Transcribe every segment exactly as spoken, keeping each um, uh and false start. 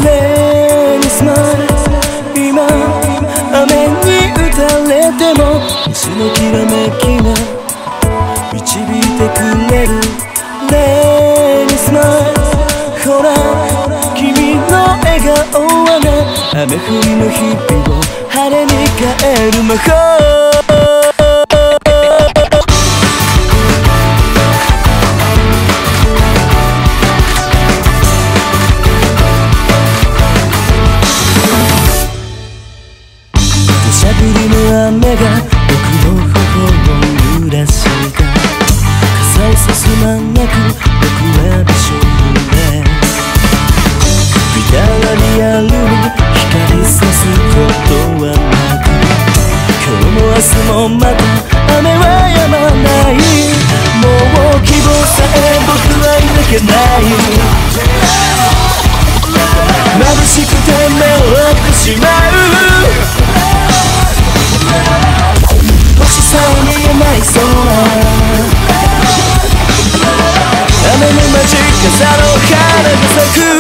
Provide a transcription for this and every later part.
レにスマイル今雨に打たれても星のきらめきが導いてくれるレにスマイルほら君の笑顔はね雨降りの日々を晴れに変える魔法土砂降りの雨が僕の頬を濡らした傘をさす間なく僕はびしょ濡れビタリアルに光さすことはなく今日も明日もまた雨は止まないもう希望さえ僕は抱けない眩しくて目を開けてしまう星さえ見えない空雨の街傘の花が咲く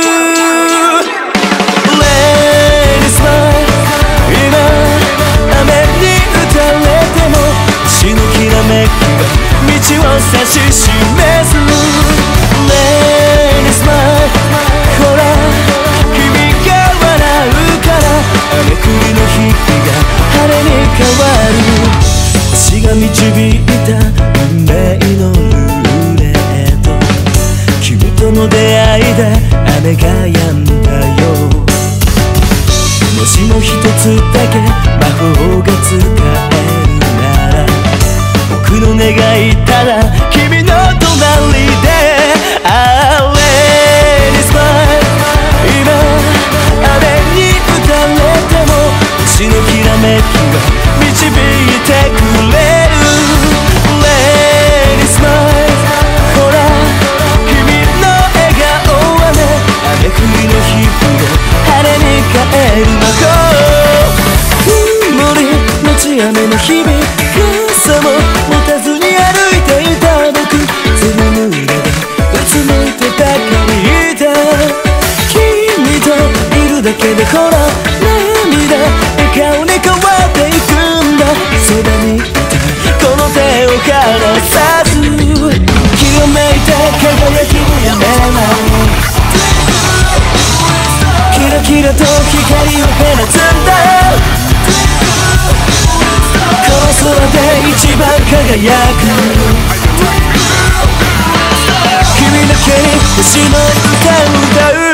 レイニスマイル今雨に打たれても星のきらめきが道を指し示すレイニスマイルほら君が笑うから雨降りの日々が晴れに変わる星が導いた運命のルーレット君との出会いで雨が止んだよもしも一つだけ魔法が使えるなら僕の願いただ君の隣であれにスマイル今雨に打たれても星のきらめきが導いてくれるレイニスマイルほら君の笑顔はね雨降りの日々を晴れに変える魔法曇りのち雨の日々傘も持たずに歩いていた僕ずぶ濡れでうつむいてばかりいた君といるだけでほら涙笑顔に変わっていくんだそばにいたこの手を離さずきらめいて輝きをやめないキラキラと光を放つんだこの空で一番輝く君だけに星の歌を歌う